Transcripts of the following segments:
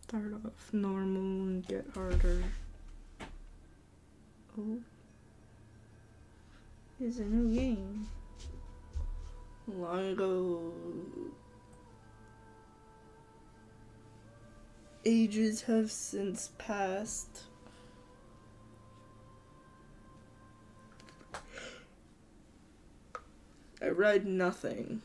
Start off normal and get harder. Oh. It's a new game. Long ago. Ages have since passed. I read nothing.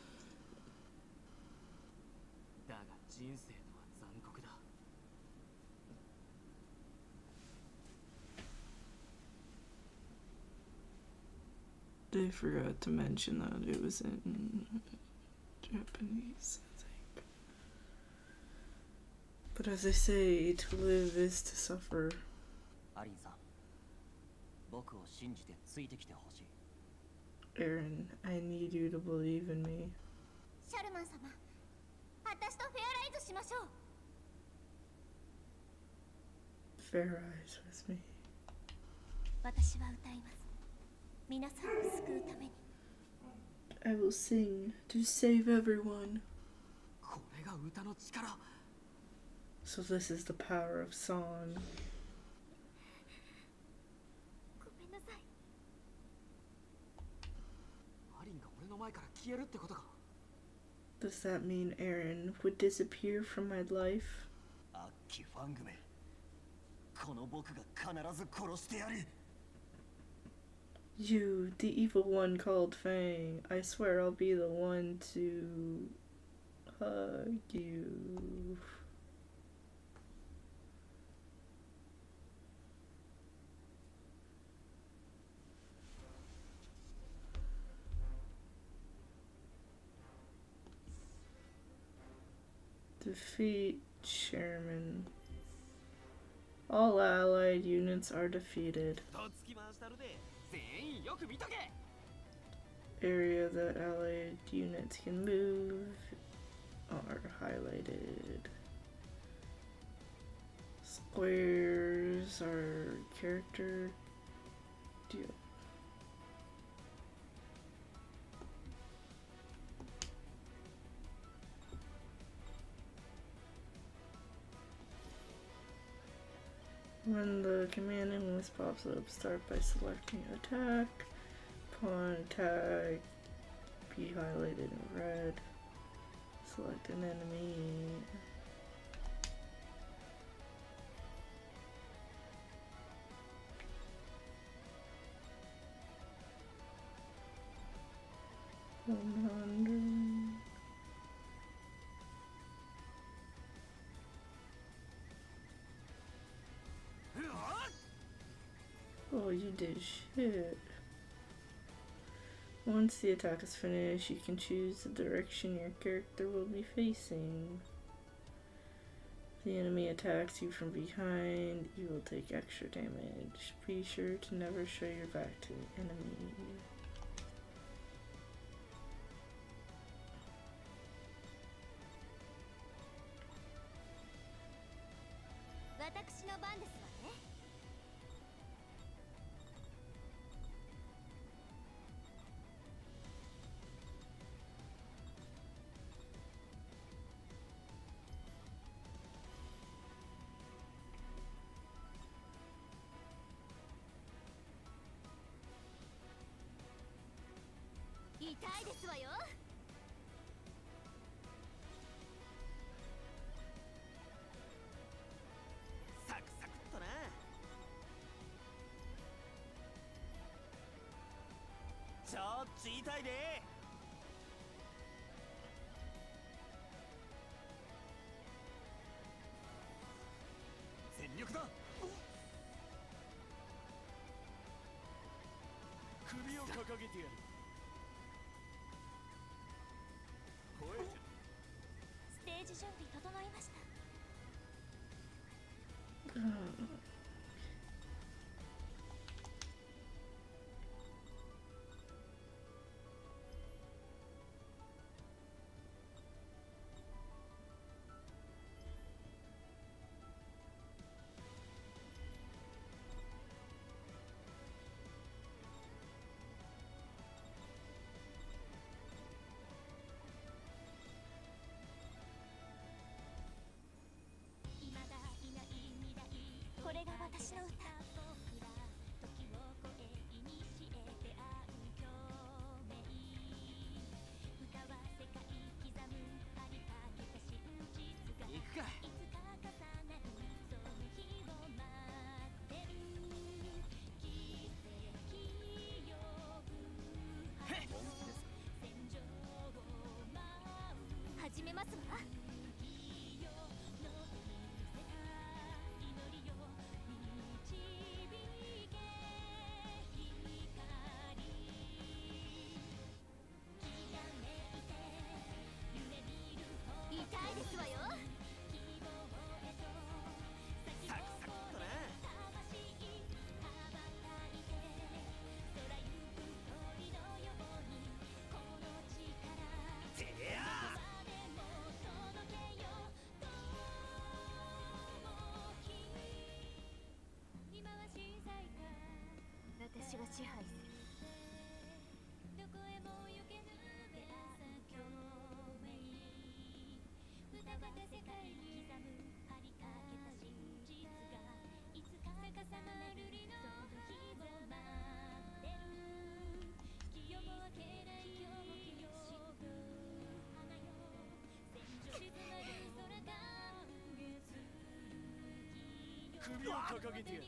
They forgot to mention that it was in Japanese, I think. But as they say, to live is to suffer. Eren, I need you to believe in me. Fair eyes with me. I will sing to save everyone. So this is the power of song. Does that mean Eren would disappear from my life? You, the evil one called Fang, I swear I'll be the one to hug you. Defeat Chairman. All allied units are defeated. Area that allied units can move are highlighted. Squares are character deal. When the commanding list pops up, start by selecting attack. Upon attack, be highlighted in red. Select an enemy. Oh, you did shit. Once the attack is finished, you can choose the direction your character will be facing. If the enemy attacks you from behind, you will take extra damage. Be sure to never show your back to the enemy. 支配する。 首を掲げてやる。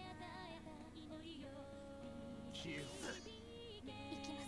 消えろ。 行きます。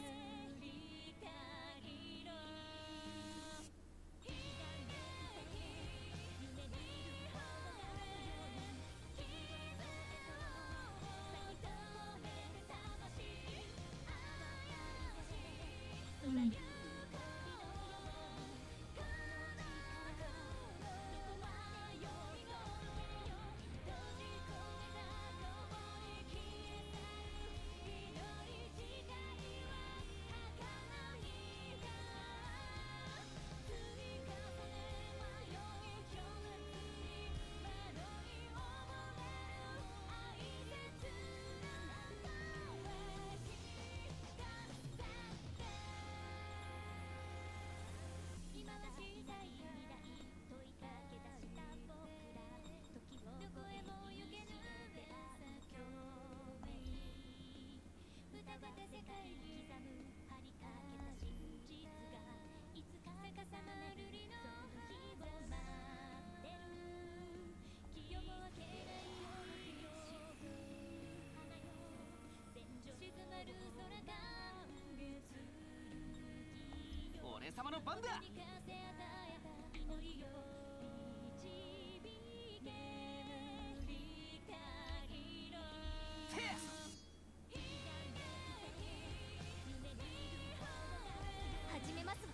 俺様の番だ。 始めますわ。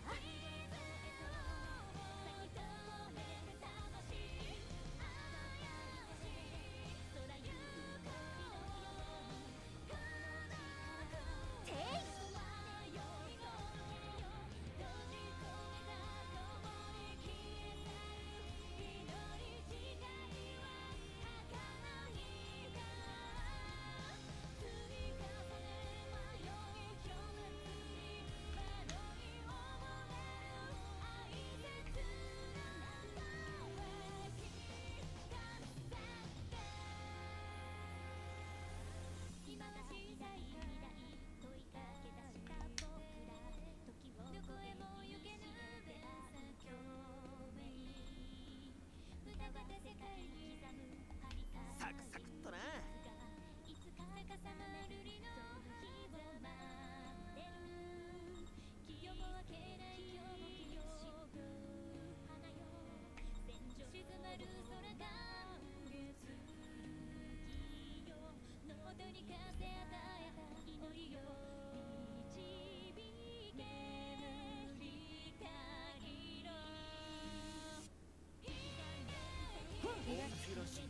サクサクっとな。珍しい。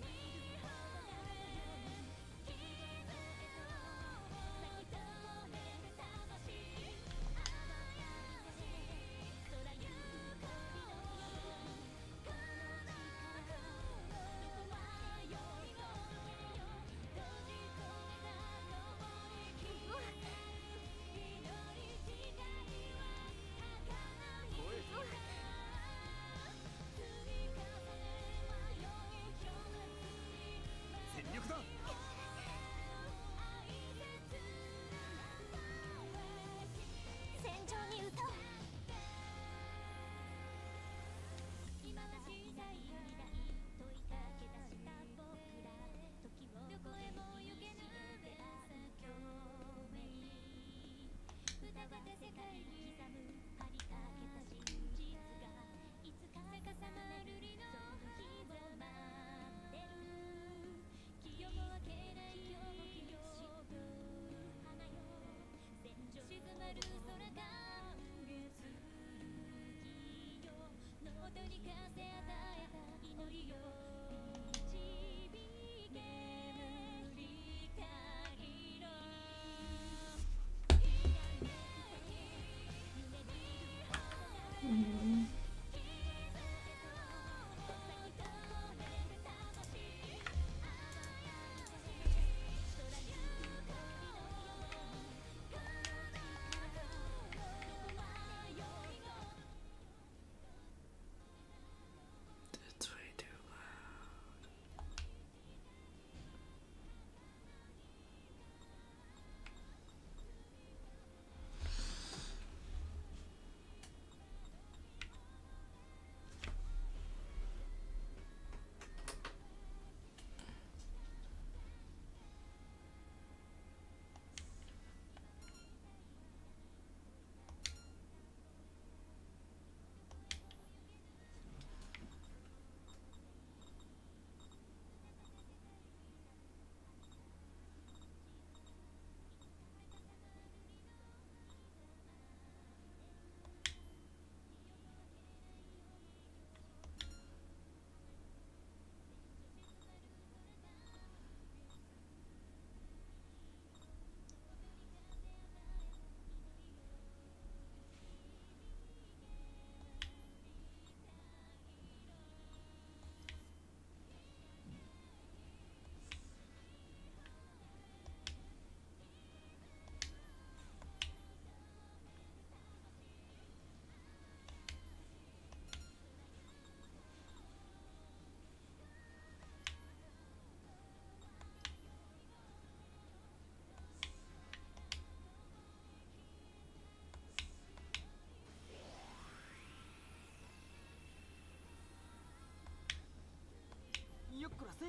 せ。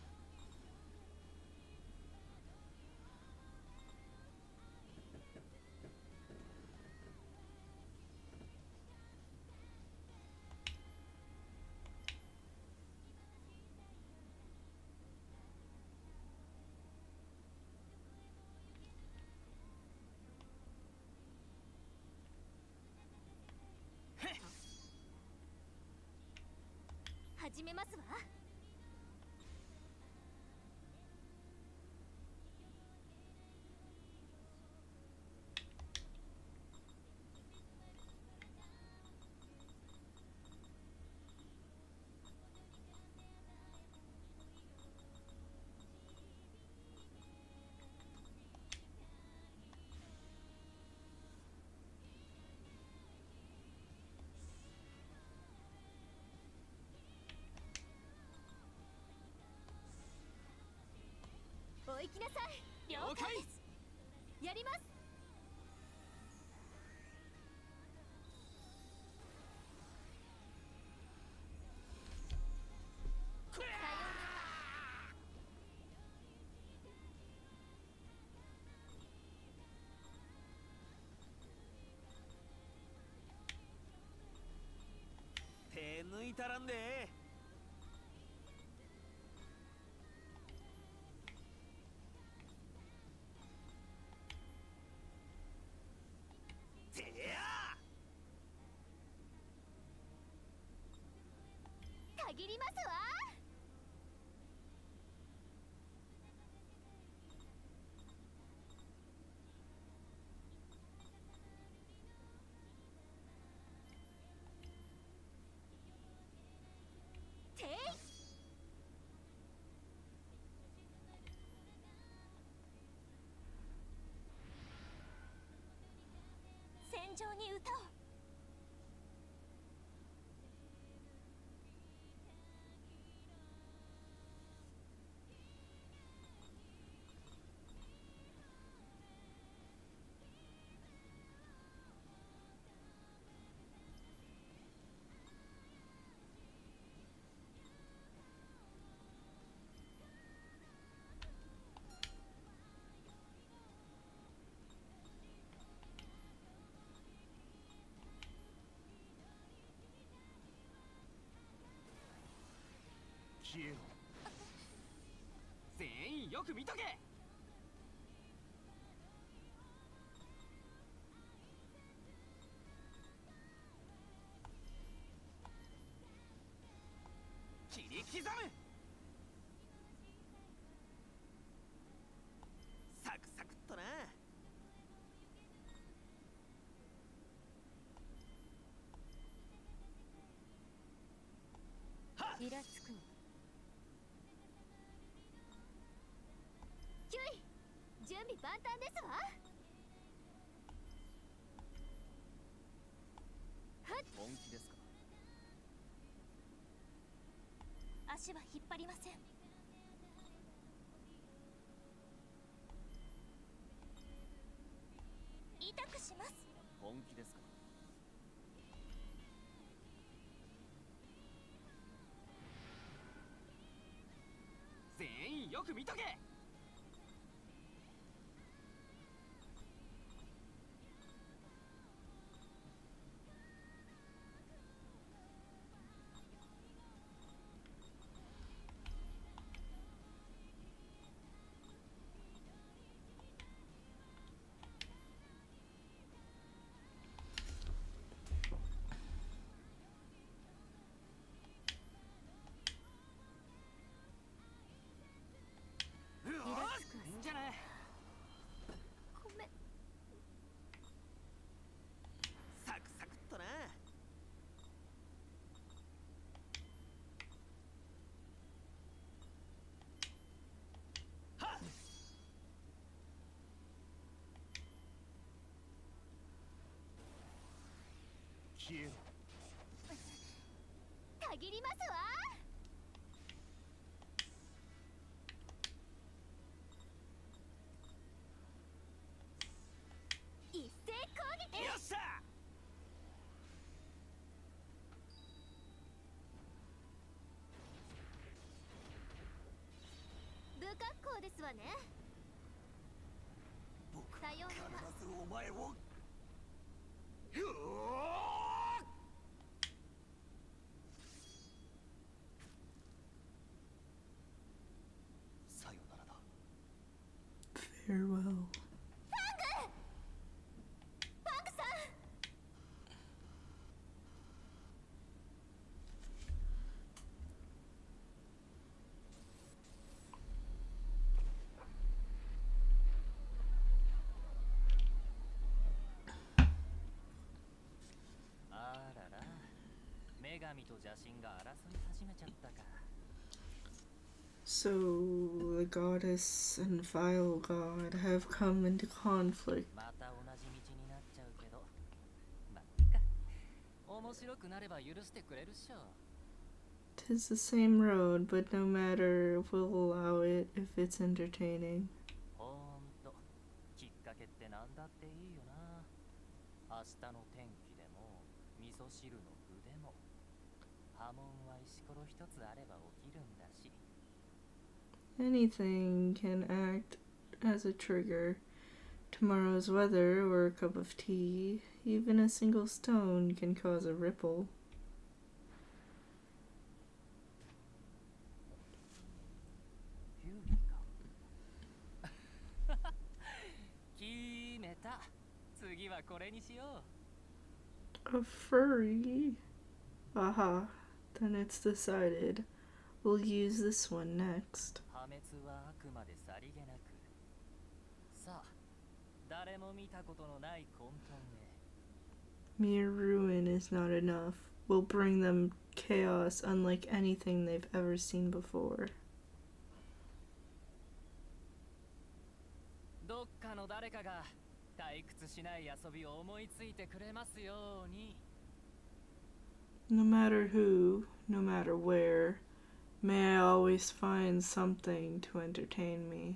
始めますわ。お行きなさい。了解です。やります。さようなら。 手抜いたらんで。てやたぎりますわ。て戦場に歌を。 消えろ。全員よく見とけ。切り刻む。サクサクっとな。 イラつくの。キュイ、準備万端ですわ。 本気ですか。 足は引っ張りません。痛くします。 本気ですか。全員よく見とけ。いいんじゃない。 ごめん。 サクサクっとな。はっ。消えろ。 たぎりますわ。一斉攻撃。 よっしゃ。 方ですわね。 僕さようなら。 必ずお前をさよならだ。 Farewell. パンクさん。 あらら、女神と邪神が争い始めちゃったか。 So the goddess and vile god have come into conflict. また同じ道になっちゃうけど、まあいいか。面白くなれば許してくれるっしょ。 'Tis the same road, but no matter, we'll allow it if it's entertaining. ほんと、きっかけってなんだっていいよな。明日の天気でも、味噌汁の具でも、波紋は石ころ一つあれば起きるんだし。 Anything can act as a trigger. Tomorrow's weather or a cup of tea, even a single stone can cause a ripple. キュウリか。決めた。次はこれにしよう。 A furry? Aha, then it's decided. We'll use this one next. 破滅はあくまでさりげなく。さあ、誰も見たことのない混沌へ。 Mere ruin is not enough. We'll bring them chaos unlike anything they've ever seen before. どっかの誰かが退屈しない遊びを思いついてくれますように。 No matter who, no matter where, may I always find something to entertain me.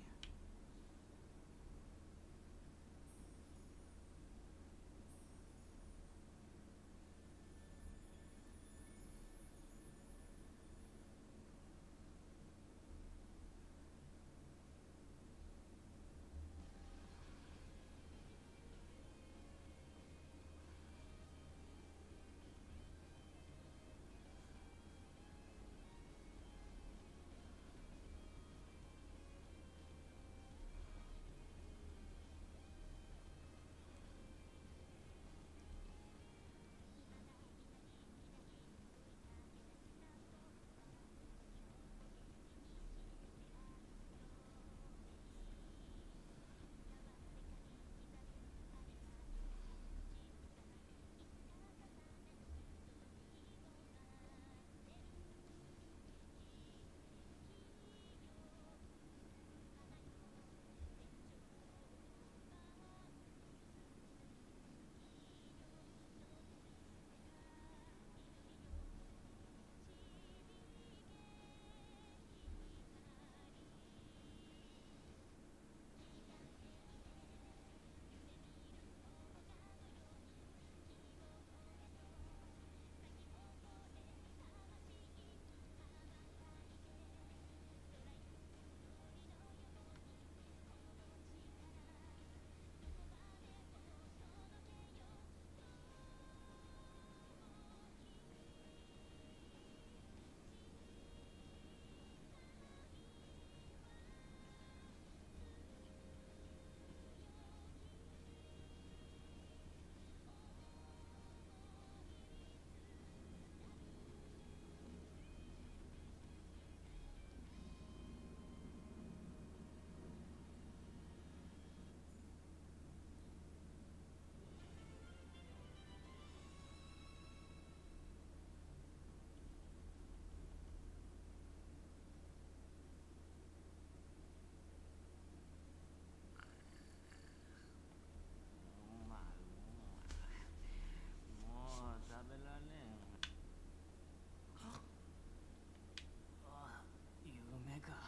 夢か。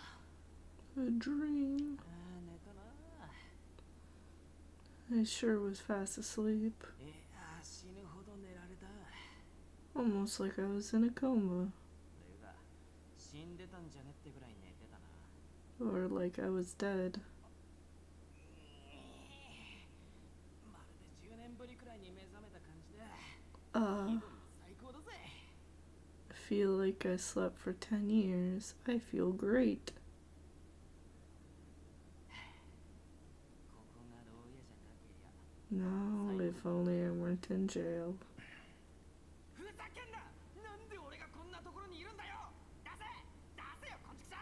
A dream. 寝たな。 I sure was fast asleep. 死ぬほど寝られた。 Almost like I was in a coma. だが死んでたんじゃねってぐらい寝てたな。 Or like I was dead. まるで10年ぶりくらいに目覚めた感じで Uh, 最高だぜ。 I feel like I slept for 10 years. I feel great. ここが牢屋じゃなけりゃ。 No, if only I weren't in jail. ふざけんな。なんで俺がこんなところにいるんだよ。出せ出せよこんちくさ。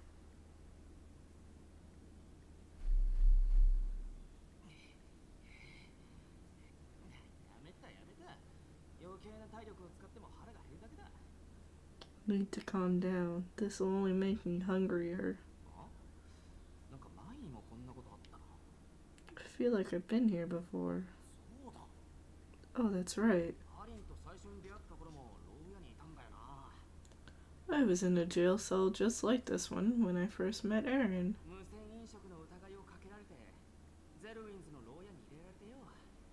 やめたやめた。余計な体力を使っても腹が減るだけだ。 Need to calm down. This will only make me hungrier. なんか前にもこんなことあったな。 I feel like I've been here before. そうだ。 Oh, that's right. アリンと最初に出会った頃も牢屋にいたんだよな。 I was in a jail cell just like this one when I first met Aaron. 無銭飲食の疑いをかけられてゼルウィンズの牢屋に入れられてよ。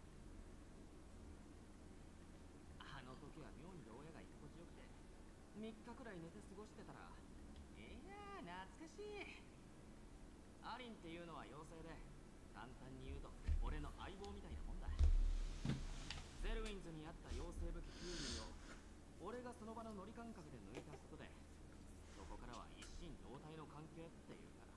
あの時は妙に牢屋が居心地よくて3日くらい寝て過ごしてたら、いやー懐かしい。アリンっていうのは妖精で、簡単に言うと俺の相棒みたいなもんだ。ゼルウィンズにあった妖精武器フューリーを俺がその場のノリ感覚で抜いたことで、そこからは一心同体の関係っていうから。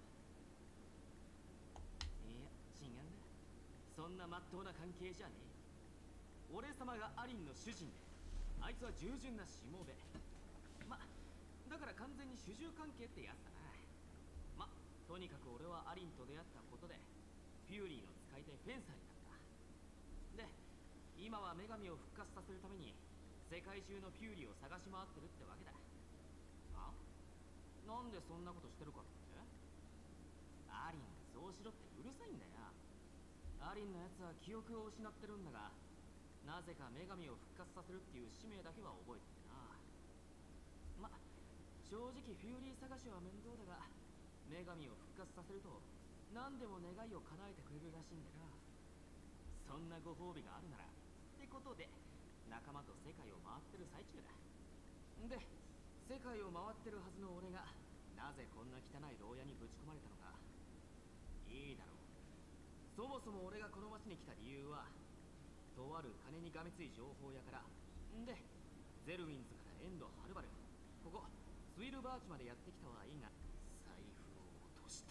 いや違うんだ。そんな真っ当な関係じゃねえ。俺様がアリンの主人で、あいつは従順なしもべ。ま、だから完全に主従関係ってやつだな。ま、とにかく俺はアリンと出会ったことでフューリーの使い手フェンサーになった。で、今は女神を復活させるために世界中のフューリーを探し回ってるってわけだ。あ？なんでそんなことしてるかって？アリンがそうしろってうるさいんだよ。アリンのやつは記憶を失ってるんだが、なぜか女神を復活させるっていう使命だけは覚えててな。ま、正直フューリー探しは面倒だが、女神を復活させると何でも願いを叶えてくれるらしいんでな。そんなご褒美があるならってことで仲間と世界を回ってる最中だ。で、世界を回ってるはずの俺がなぜこんな汚い牢屋にぶち込まれたのか。いいだろう。そもそも俺がこの町に来た理由は、とある金にがめつい情報屋からで、ゼルウィンズからエンドはるばるここスウィルバーチまでやってきたはいいが、財布を落とした。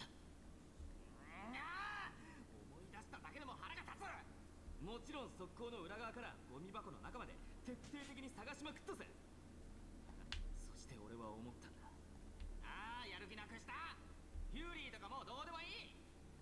思い出しただけでも腹が立つ。もちろん側溝の裏側からゴミ箱の中まで徹底的に探しまくったぜ。そして俺は思ったんだ。ああ、やる気なくした。フューリーとかもうどうでもいい。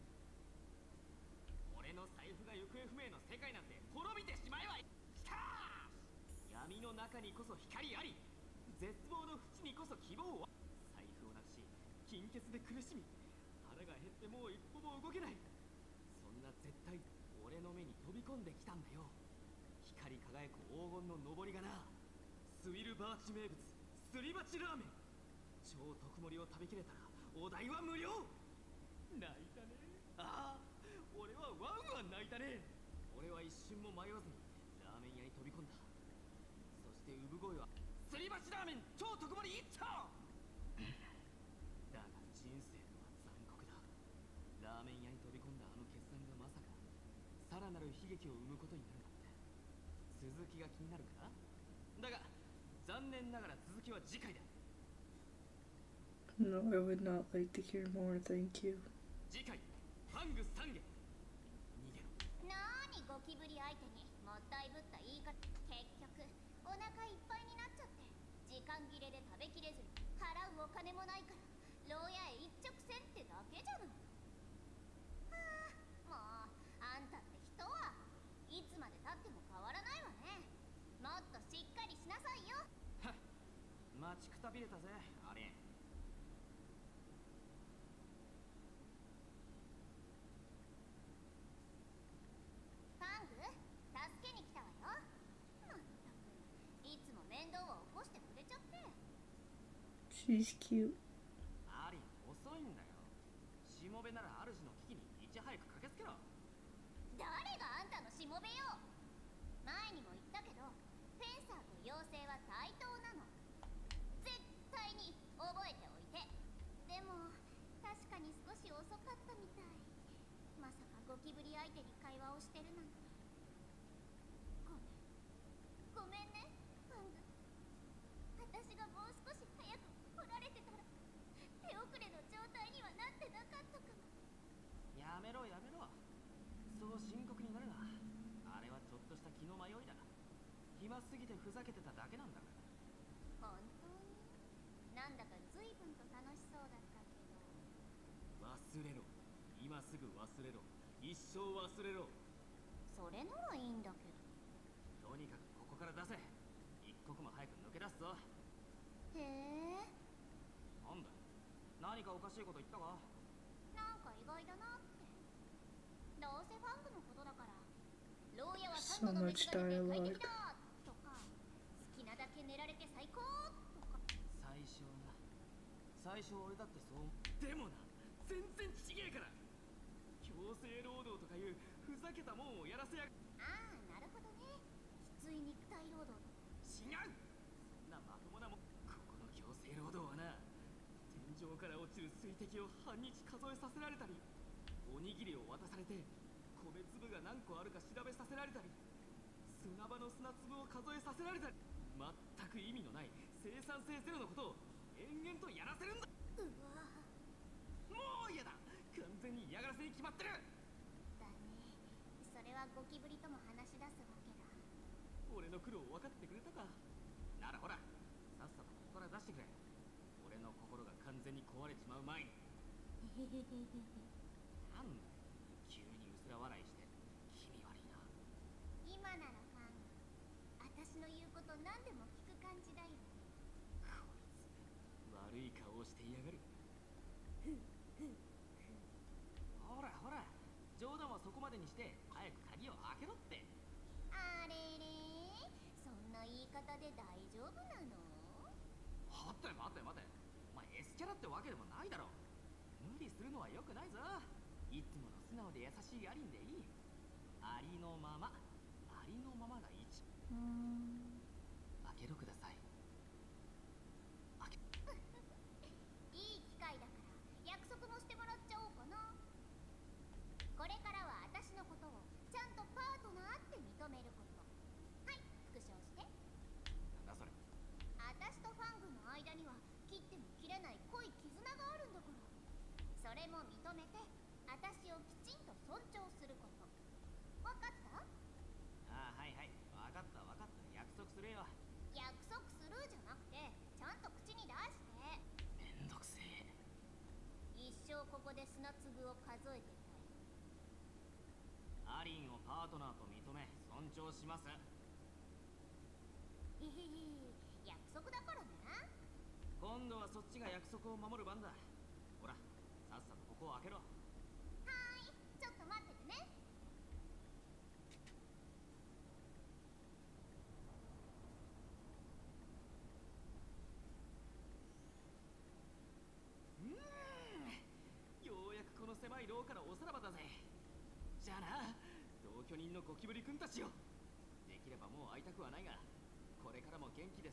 俺の財布が行方不明の世界なんて滅びてしまえばいい。しかし闇の中にこそ光あり、絶望の淵にこそ希望は。財布をなくし金欠で苦しみ、腹が減ってもう一歩も動けない。そんな絶対俺の目に飛び込んできたんだよ。光り輝く黄金の上りがな。スウィルバーチ名物すり鉢ラーメン。超特盛りを食べきれたらお代は無料。泣いたね。ああ、俺はワンワン泣いたね。俺は一瞬も迷わずにラーメン屋に飛び込んだ。そして産声はすり鉢ラーメン超特盛り一丁。だが人生とは残酷だ。ラーメン屋に飛び込んだあの決断がまさかさらなる悲劇を生むことになるなんて。続きが気になるか？だが残念ながら続きは次回だ。 No, I would not like to hear more, thank you. 次回ファング3軒逃げろ。 なーにゴキブリ相手にもったいぶった言い方。結局お腹いっぱいになっちゃって時間切れで食べきれずに払うお金もないから牢屋へ一直線ってだけじゃない。はあ、もうあんたって人はいつまでたっても変わらないわね。もっとしっかりしなさいよ。 はっ、待ちくたびれたぜアリン。 ファング、助けに来たわよ。まったくいつも面倒を起こしてくれちゃって。 She's cute. アリン遅いんだよ。しもべなら主の危機にいち早く駆けつけろ。 誰があんたのしもべよ。前にも言ったけどフェンサーと妖精は対等なの。絶対に覚えておいて。でも確かに遅かったみたい。まさかゴキブリ相手に会話をしてるなんて。ごめんね、ファング。私がもう少し早く来られてたら手遅れの状態にはなってなかったかも。 やめろやめろ、そう深刻になるな。あれはちょっとした気の迷いだ。暇すぎてふざけてただけなんだから。 本当になんだか随分と楽しそうだったけど。 忘れろ、今すぐ忘れろ、一生忘れろ。 それならいいんだけど。 とにかくここから出せ。一刻も早く抜け出すぞ。 へえ、 なんだ、何かおかしいこと言ったか？ なんか意外だなって。どうせファングのことだから、牢屋は3度の飯が出て快適だとか、好きなだけ寝られて最高とか。 最初俺だってそう。でもな、全然ちげえから。強制労働とかいうふざけたもんをやらせや。 ああ、なるほどね。きつい肉体労働。 違う、そんなまともなもん。ここの強制労働はな、天井から落ちる水滴を半日数えさせられたり、おにぎりを渡されて米粒が何個あるか調べさせられたり、砂場の砂粒を数えさせられたり、全く意味のない生産性ゼロのことを延々とやらせるんだ。 うわもう嫌だ、完全に嫌がらせに決まってる。 だね。それはゴキブリとも話し出すわけだ。 俺の苦労分かってくれたか。ならほら、さっさとここから出してくれ。俺の心が完全に壊れちまう前に。 へへへへへ。 なんだよ、急にうすら笑いして。気味悪いな。 今ならファング、私の言うこと何でも聞く感じだよね。 こいつ悪い顔をしていやがる。ほらほら、冗談はそこまでにして早く鍵を開けろって。 あれれ、そんな言い方で大丈夫なの？ 待て待て待て、お前 S キャラってわけでもないだろ。無理するのは良くないぞ。いつもの素直で優しいアリンでいい。ありのまま、ありのままが一。開けろください。 いい機会だから約束もしてもらっちゃおうかな。これからは私のことをちゃんとパートナーって認めること。はい、復唱して。 なんだそれ。 私とファングの間には切っても切れない濃い絆があるんだから、それも認めて私をきちんと尊重すること。わかった？ ああ、はいはい、わかったわかった、約束するよ。 約束するじゃなくて、ちゃんと口に出して。 めんどくせえ。 一生ここで砂粒を数えてたい。 アリンをパートナーと認め尊重します。 へへへ、約束だからね。 今度はそっちが約束を守る番だ。ほら、さっさとここを開けろ。 はーい、ちょっと待っててね。 ようやくこの狭い廊下のおさらばだぜ。じゃあな、同居人のゴキブリ君たちよ。できればもう会いたくはないが、これからも元気です。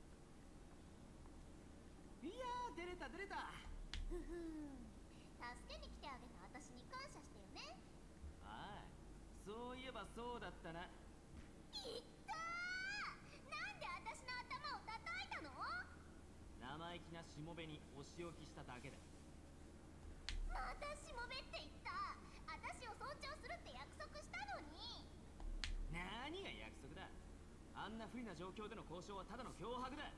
いやー、出れた出れた。 ふふん、助けに来てあげた私に感謝してよね。 ああ、そういえばそうだったな。 いったー、なんで私の頭を叩いたの？ 生意気なしもべにお仕置きしただけだ。 またしもべって言った。私を尊重するって約束したのに。 何が約束だ。あんな不利な状況での交渉はただの脅迫だ。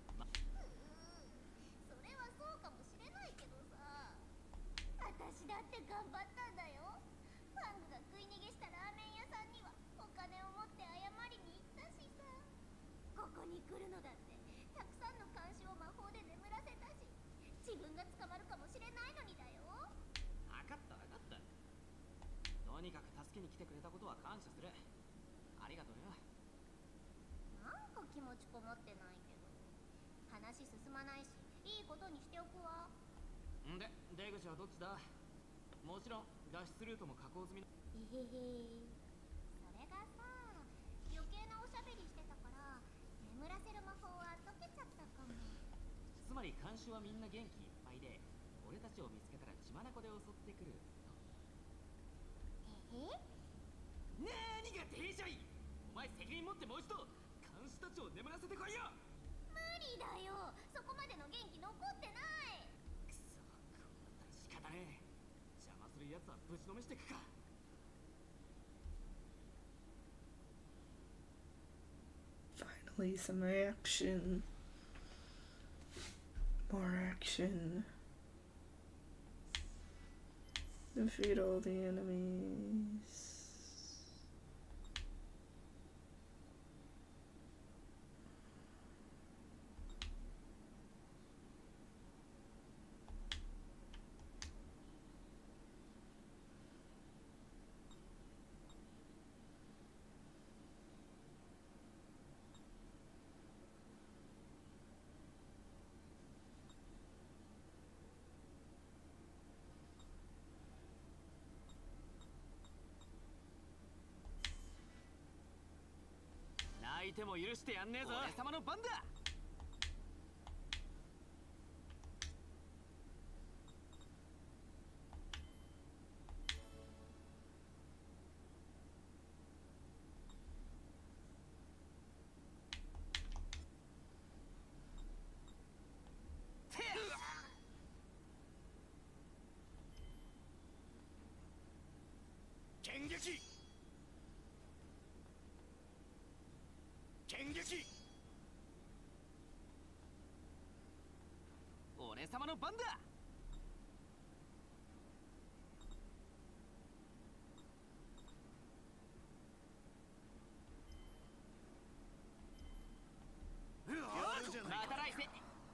それはそうかもしれないけどさ、私だって頑張ったんだよ。ファングが食い逃げしたラーメン屋さんにはお金を持って謝りに行ったしさ、ここに来るのだってたくさんの監視を魔法で眠らせたし、自分が捕まるかもしれないのにだよ。 分かった分かった。とにかく助けに来てくれたことは感謝する。ありがとうよ。 なんか気持ちこもってないけど、話進まないしいいことにしておくわ。 んで、出口はどっちだ？もちろん脱出ルートも加工済み。 えへへ、それがさ、余計なおしゃべりしてたから眠らせる魔法は解けちゃったかも。 つまり監視はみんな元気いっぱいで、俺俺たちを見つけたら血眼で襲ってくるえ何が定着い。お前責任持ってもう一度監視たちを眠らせてこいよ。 無理だよ、そこまでの元気残ってない。 くそ、こうなったら仕方ねえ。邪魔する奴はぶちのめしてくか。 Finally, some action. More action. Defeat all the enemies. 泣いても許してやんねえぞ。俺様の番だ。剣撃。剣撃。俺様の番だ。また来世。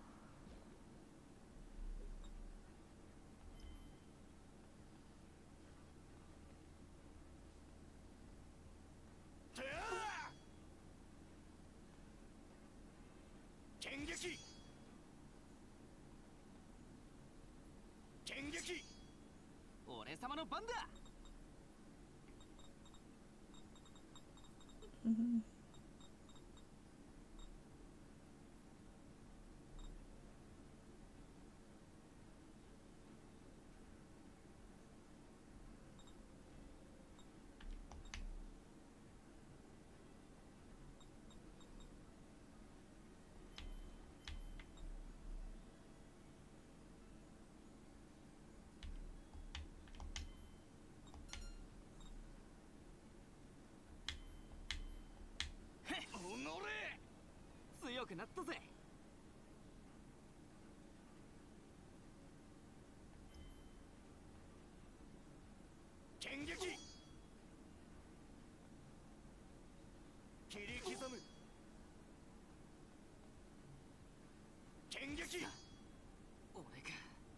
剣撃。剣撃。俺様の番だ。強くなったぜ。剣撃。切り刻む。剣撃。俺か。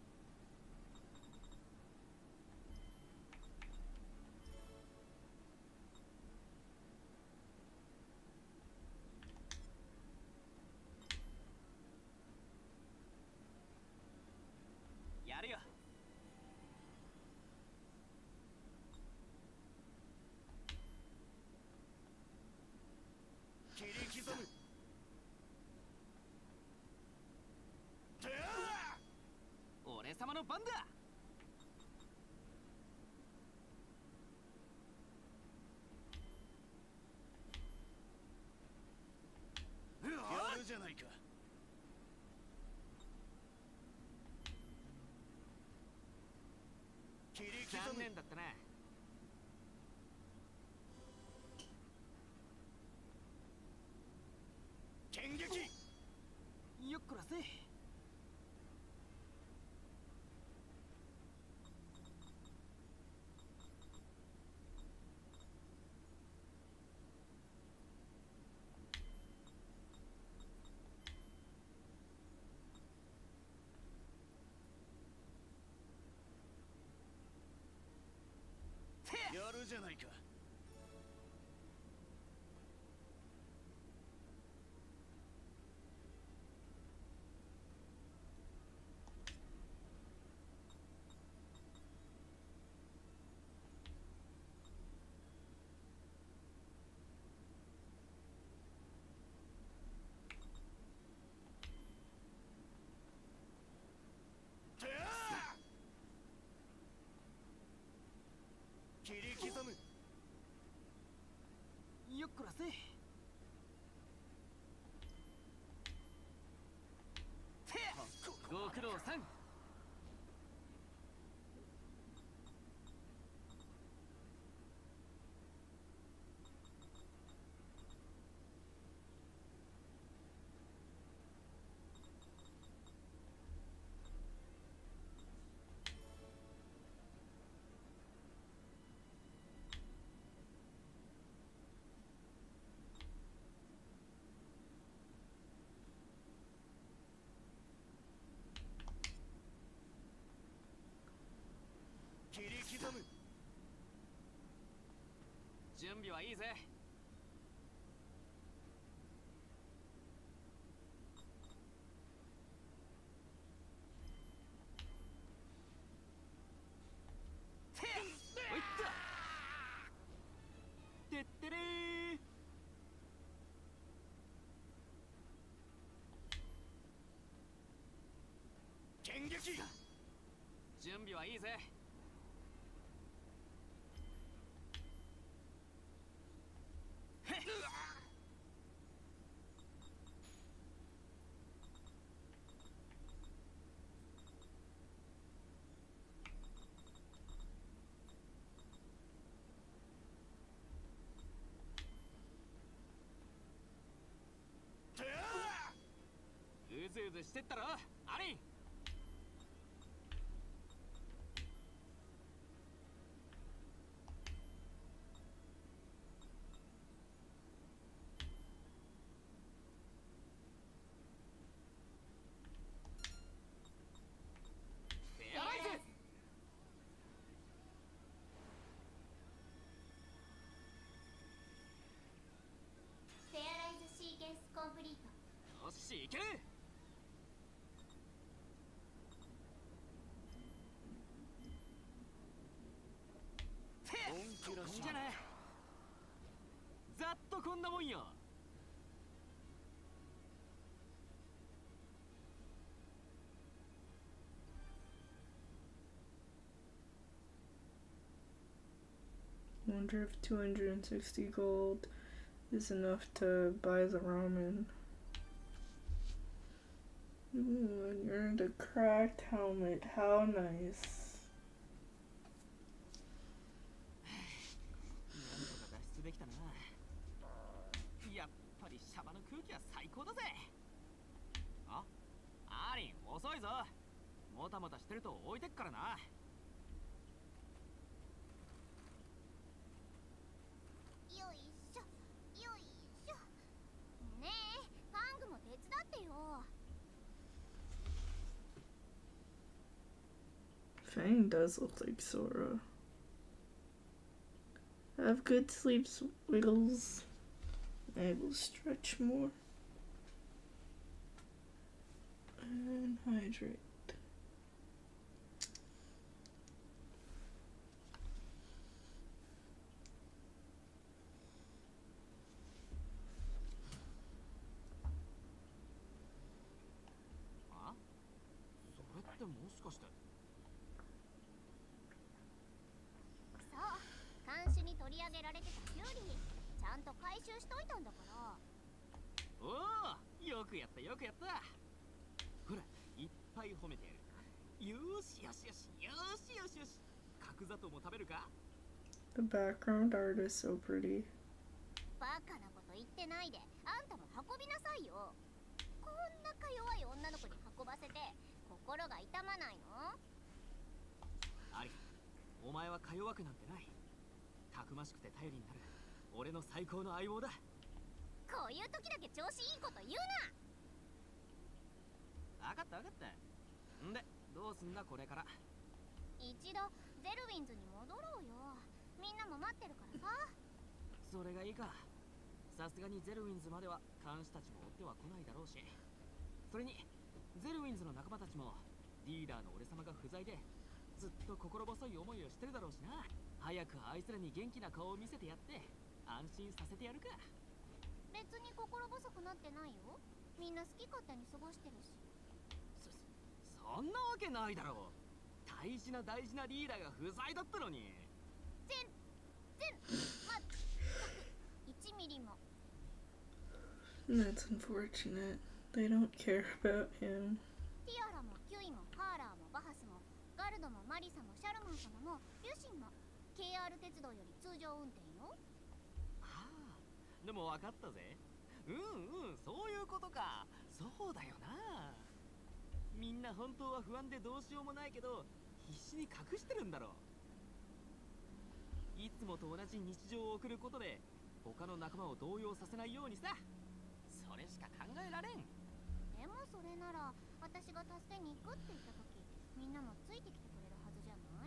やるよ。切り刻む。俺様の番だ。やるじゃないか。残念だったな。剣撃。よっこらせ。やるじゃないか。 こらせ。ご苦労さん。切り刻む。準備はいいぜ。おいったてってれー。剣撃。準備はいいぜ。うずうずしてったろアリン。ペアライズ。 ペアライズシーケンスコンプリート。 よしいける。本気らしいじゃねえ。ざっとこんなもんよ。 Wonder if 260 gold is enough to buy the ramen. Ooh, and you earned a cracked helmet. How nice. なんとか脱出できたな。やっぱりシャバの空気は最高だぜ。あ、アーリン遅いぞ。もたもたしてると置いてっからな。 よいしょよいしょ。ねえファングも手伝ってよ。 Fang does look like Sora. Have good sleep, Wiggles. I will stretch more. And hydrate. あ？それってもしかして。 そう監視に取り上げられてたキュウリちゃんと回収しといたんだから。 おお、よくやったよくやった。ほらいっぱい褒めてやる。よーしよしよしよしよしよし。角砂糖も食べるか？ The background art is so pretty. バカなこと言ってないであんたも運びなさいよ。こんなか弱い女の子に運ばせて心が痛まないの？ アリ、お前はか弱くなんてない。たくましくて頼りになる俺の最高の相棒だ。 こういう時だけ調子いいこと言うな。分かった分かった。んでどうすんだこれから。 一度ゼルウィンズに戻ろうよ。みんなも待ってるからさ。 それがいいか。さすがにゼルウィンズまでは監視たちも追っては来ないだろうし、それにゼルウィンズの仲間たちもリーダーの俺様が不在でずっと心細い思いをしてるだろうしな。早くあいつらに元気な顔を見せてやって安心させてやるか。 別に心細くなってないよ。みんな好き勝手に過ごしてるし。 そんなわけないだろう。大事な大事なリーダーが不在だったのに。 まったく1ミミリも。 That's unfortunate. They don't care about him. ティアラもキュイもハーラーもバハスもガルドもマリサもシャルマン様もリュシンも KR 鉄道より通常運転よ。 ああ、でも分かったぜ。そういうことか。そうだよな。みんな本当は不安でどうしようもないけど必死に隠してるんだろう。いつもと同じ日常を送ることで他の仲間を動揺させないようにさ。それしか考えられん。 でもそれなら私が助けに行くって言った時みんなもついてきてくれるはずじゃない？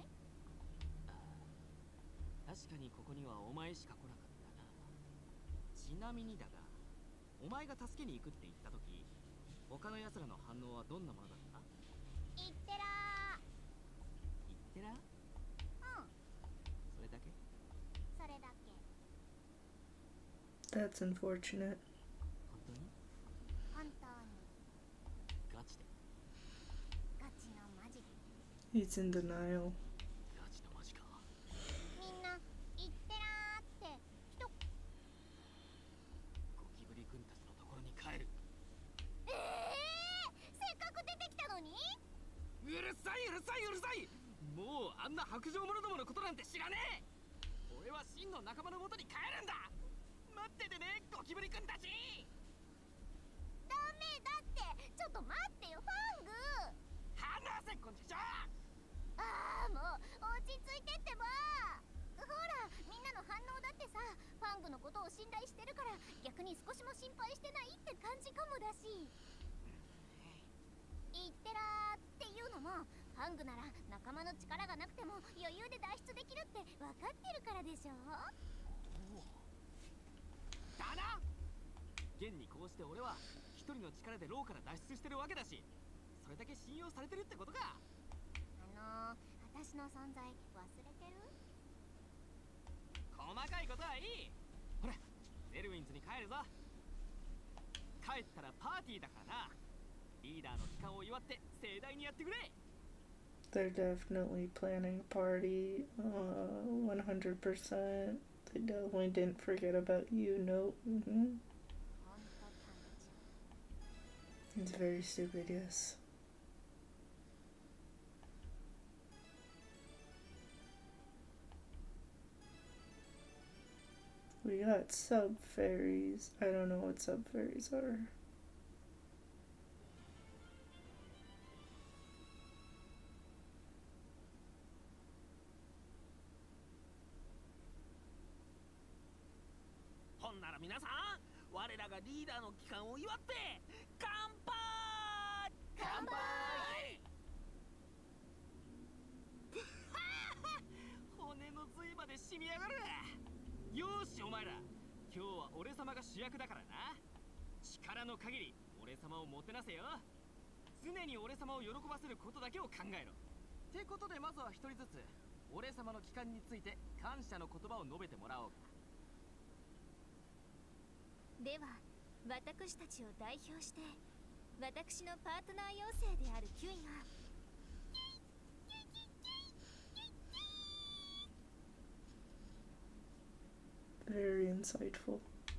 確かにここにはお前しか来なかったな。ちなみにだが、お前が助けに行くって言った時、他の奴らの反応はどんなものだった？ いってら言ってら？ ー。 それだけ？ それだけ。 That's unfortunate. 本当に？ 本当に。 ガチで？ ガチのマジで。 He's in denial. ガチのマジか。 みんな、いってらーってゴキブリ君たちのところに帰る。 せっかく出てきたのに？ うるさい。もうあんな白状者どものことなんて知らねえ。俺は真の仲間の元に帰るんだ。待っててね、ゴキブリ君たち。 ダメだって。ちょっと待ってよファング。 話せこんちくしょう。 ああもう落ち着いてってば。ほらみんなの反応だってさファングのことを信頼してるから逆に少しも心配してないって感じかもだし。いってらーっていうのもファングなら仲間の力がなくても余裕で脱出できるって分かってるからでしょ。 だな。現にこうして俺は一人の力で牢から脱出してるわけだし、それだけ信用されてるってことか。 私の存在忘れてる？ 細かいことはいい。ほらゼルウィンズに帰るぞ。帰ったらパーティーだからな。リーダーの帰還を祝って盛大にやってくれ。 They're definitely planning a party. 100%. They definitely didn't forget about you. No. ほんと単純。 It's very stupid, yes. We got sub fairies. I don't know what sub fairies are. ほんなら皆さん、我らがリーダーの帰還を祝って乾杯。 乾杯。 骨の髄まで染み上がる。よーしお前ら、今日は俺様が主役だからな。力の限り俺様をもてなせよ。常に俺様を喜ばせることだけを考えろ。ってことでまずは一人ずつ俺様の帰還について感謝の言葉を述べてもらおうか。 では私たちを代表して私のパートナー妖精であるキュイが Very insightful.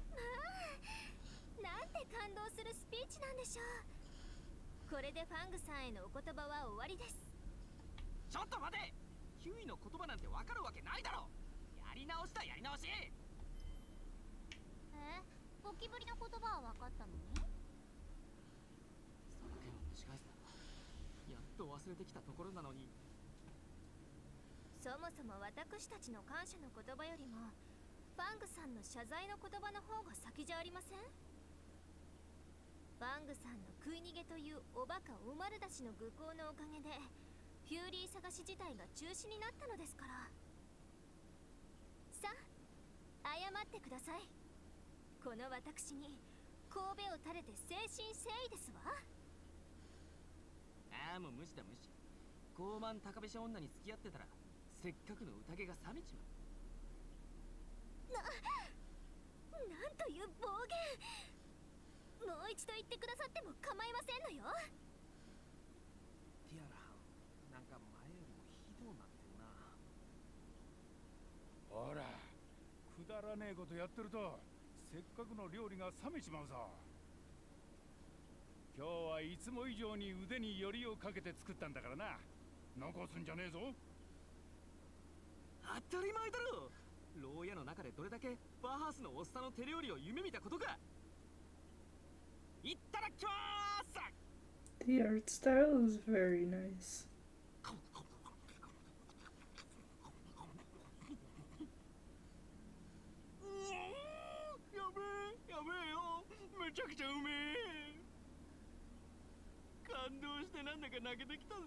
なんて感動するスピーチなんでしょう。これでファングさんへのお言葉は終わりです。 ちょっと待て。キュイの言葉なんてわかるわけないだろ。やり直しだ、やり直し。 ゴキブリの言葉は分かったのに？ その件を蒸し返すな。やっと忘れてきたところなのに。 そもそも私たちの感謝の言葉よりもファングさんの謝罪の言葉の方が先じゃありません？ファングさんの食い逃げというおバカお丸出しの愚行のおかげでフューリー探し自体が中止になったのですから。さあ謝ってください。この私に神戸を垂れて誠心誠意ですわ。 ああもう無視だ無視。傲慢高飛車女に付き合ってたらせっかくの宴が冷めちまう。 なんという暴言。もう一度言ってくださっても構いませんのよ。 ティアラ、なんか前よりもひどうなってるな。 ほら、くだらねえことやってるとせっかくの料理が冷めちまうぞ。今日はいつも以上に腕によりをかけて作ったんだからな。残すんじゃねえぞ。 当たり前だろ。牢屋の中でどれだけバーハスのおっさんの手料理を夢見たことか。いっただきまーす。 The art style is very nice. やべえやべえよ、めちゃくちゃうめえ。感動してなんだか泣けてきたぜ。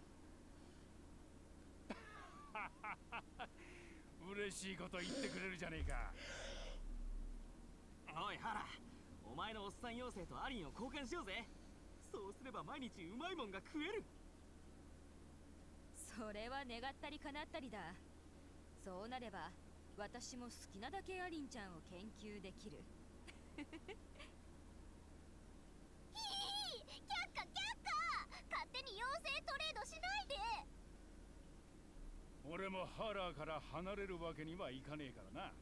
嬉しいこと言ってくれるじゃねえか。 おいハラ、お前のおっさん妖精とアリンを交換しようぜ。そうすれば毎日うまいもんが食える。 それは願ったり叶ったりだ。そうなれば私も好きなだけアリンちゃんを研究できる。 ひー、却下却下、勝手に妖精トレードしないで。 俺もハラーから離れるわけにはいかねえからな。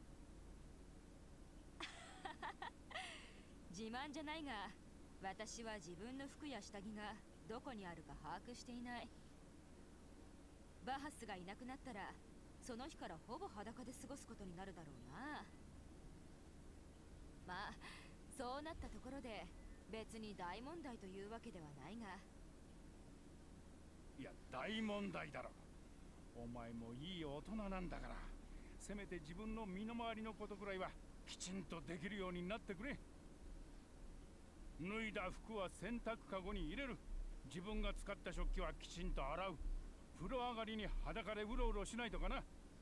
自慢じゃないが、私は自分の服や下着がどこにあるか把握していない。バハスがいなくなったらその日からほぼ裸で過ごすことになるだろうな。まあそうなったところで別に大問題というわけではないが。 いや大問題だろ。お前もいい大人なんだから、せめて自分の身の回りのことくらいはきちんとできるようになってくれ。脱いだ服は洗濯かごに入れる。自分が使った食器はきちんと洗う。風呂上がりに裸でうろうろしないとかな。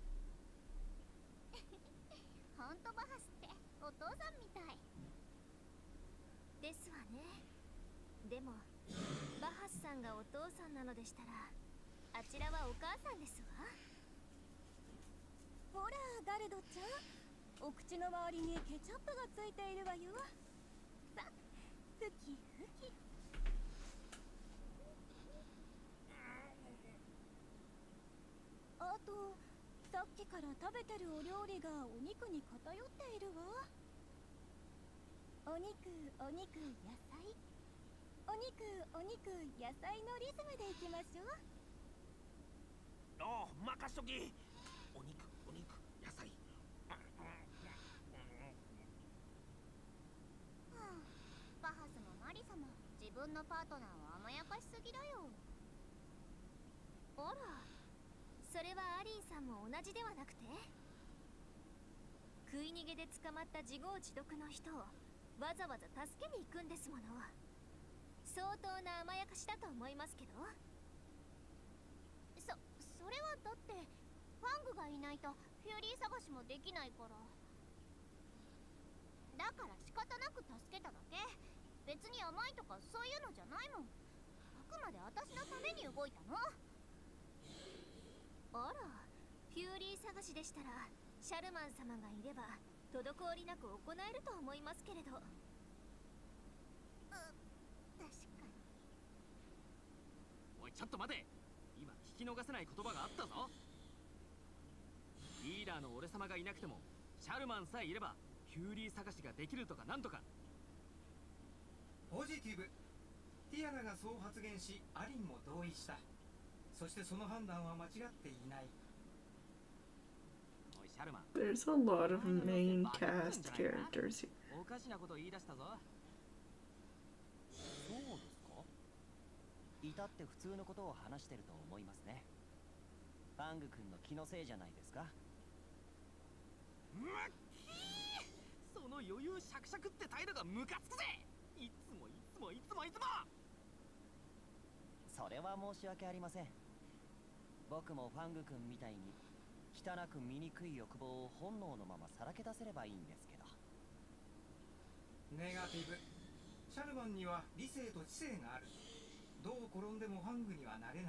ほんとバハスってお父さんみたいですわね。でもバハスさんがお父さんなのでしたら、あちらはお母さんですわ。ほらガルドちゃん、お口の周りにケチャップがついているわよ。さ、ふきふき。あとさっきから食べてるお料理がお肉に偏っているわ。お肉お肉野菜、お肉お肉野菜のリズムでいきましょう。 おう、任しとき。お肉お肉野菜。 バハスもマリサも自分のパートナーを甘やかしすぎだよ。あら、それはアリーさんも同じではなくて、食い逃げで捕まった自業自得の人をわざわざ助けに行くんですもの。相当な甘やかしだと思いますけど。それはだってファングがいないとフューリー探しもできないから。だから仕方なく助けただけ。別に甘いとかそういうのじゃないもん。あくまで私のために動いたの。あら、フューリー探しでしたらシャルマン様がいれば滞りなく行えると思いますけれど。確かに。 おいちょっと待て。今聞き逃せない言葉があったぞ。リーダーの俺様がいなくてもシャルマンさえいればフューリー探しができるとかなんとか。 ポジティブ。ティアナがそう発言し、アリンも同意した。そしてその判断は間違っていない。 おいシャルマン、 There's a lot of main cast characters here. おかしなこと言い出したぞ。 そうですか。至って普通のことを話してると思いますね。ファング君の気のせいじゃないですか。 むっきー、その余裕しゃくしゃくって態度がムカつくぜ。いつもいつもいつもいつも。 それは申し訳ありません。僕もファング君みたいに汚く醜い欲望を本能のままさらけ出せればいいんですけど。 ネガティブ。シャルマンには理性と知性がある。どう転んでもファングにはなれない。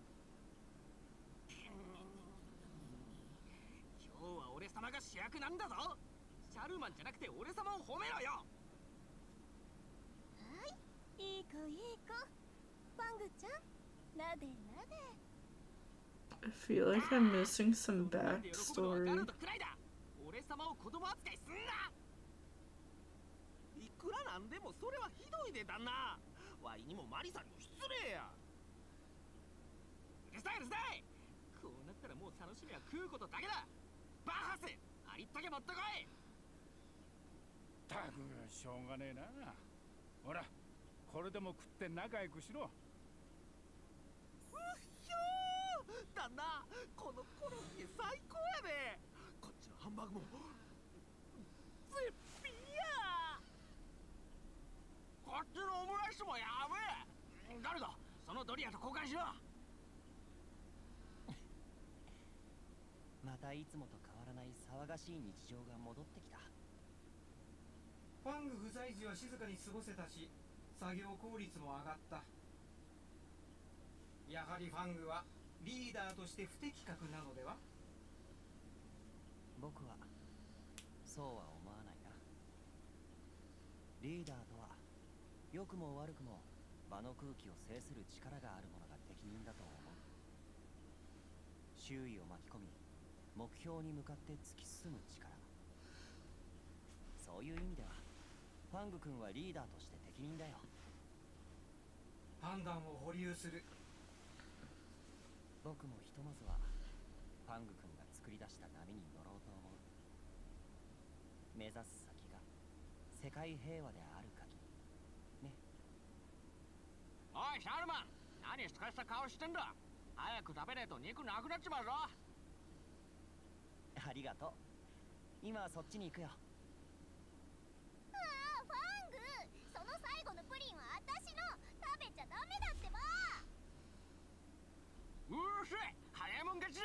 今日は俺様が主役なんだぞ。シャルマンじゃなくて俺様を褒めろよ。 はい、いい子いい子。ファングちゃん、なでなで。 I feel like I'm missing some backstory. 俺様を子供扱いすんな。 なんでもそれはひどいで旦那。ワイにもマリさんにも失礼や。うるさいうるさい。こうなったらもう楽しみは食うことだけだ。バーハス、ありったけ持ってこい。 たくしょうがねえな。ほらこれでも食って仲良くしろ。 旦那、このコロッケ最高やで。こっちのハンバーグも絶品や。こっちのオムライスもやべえ。誰だそのドリアと交換しろ。 またいつもと変わらない騒がしい日常が戻ってきた。 ファング不在時は静かに過ごせたし、作業効率も上がった。やはりファングはリーダーとして不適格なのでは？ 僕はそうは思わないな。リーダーとは良くも悪くも場の空気を制する力があるものが適任だと思う。周囲を巻き込み目標に向かって突き進む力。そういう意味ではファング君はリーダーとして適任だよ。 判断を保留する。 僕もひとまずはファング君が作り出した波に乗ろうと思う。目指す先が世界平和である限りね。 おいシャルマン、何すかした顔してんだ。早く食べねえと肉なくなっちまうぞ。 ありがとう。今そっちに行くよ。 ああ、ファング、その最後のプリンは私の。食べちゃダメだってば。 うるせえ、早いもん勝ちだ。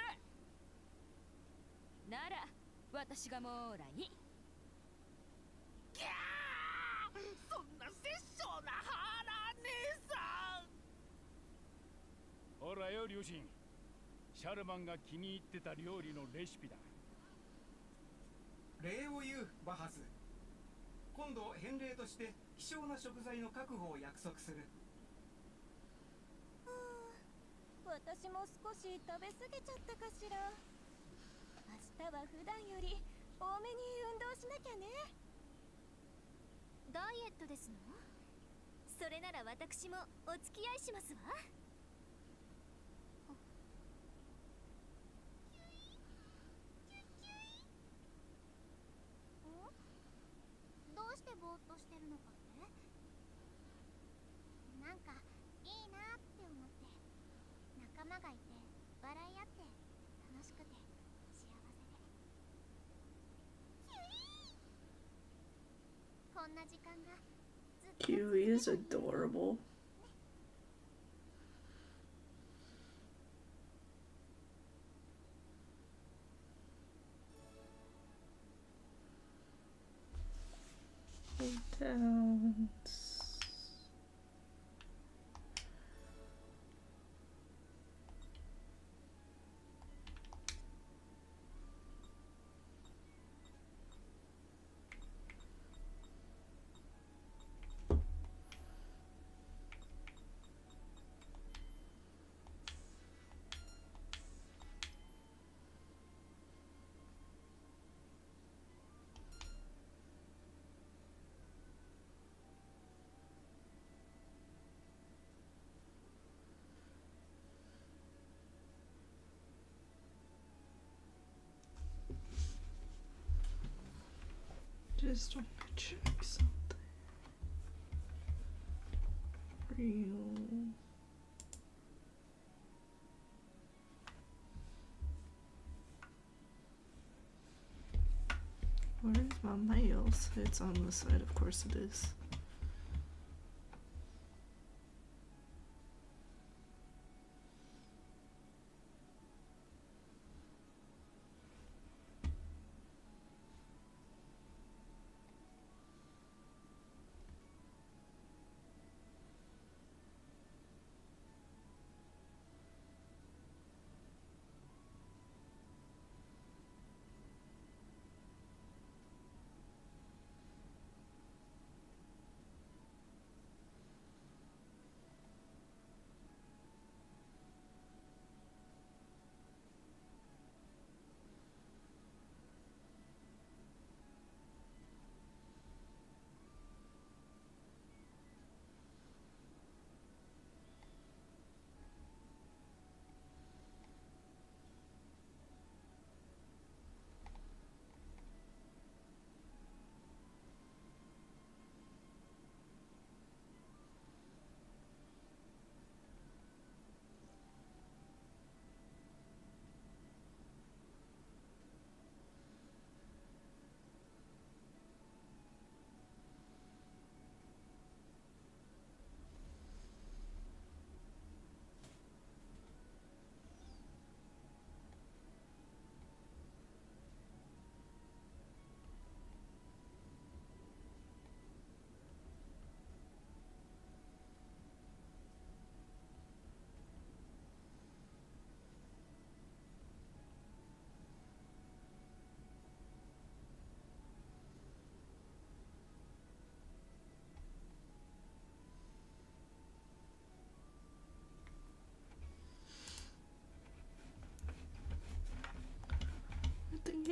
なら私が網羅に。 ギャー、そんな殺生な腹姉さん。 ほらよ両親、シャルマンが気に入ってた料理のレシピだ。 礼を言うバハス。今度返礼として希少な食材の確保を約束する。 私も少し食べ過ぎちゃったかしら。明日は普段より多めに運動しなきゃね。ダイエットですの？それなら私もお付き合いしますわ。どうしてぼーっとしてるのかって？なんかいいなって思って。仲間がいて笑い合って楽しくて幸せで。キュイー、こんな時間がずっと。 Kiwi is adorable. Downs. Just want to check something. Real. Where is my mails? It's on the side, of course it is.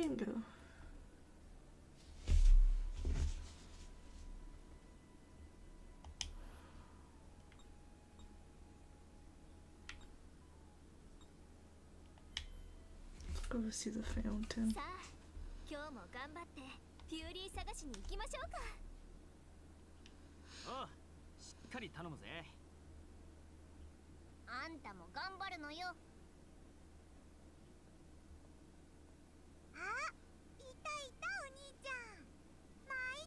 can't go. Let's go see the fountain. さあ今日も頑張ってフューリー探しに行きましょうか。 おう、しっかり頼むぜ。 あんたも頑張るのよ。あ、いたいたお兄ちゃん。毎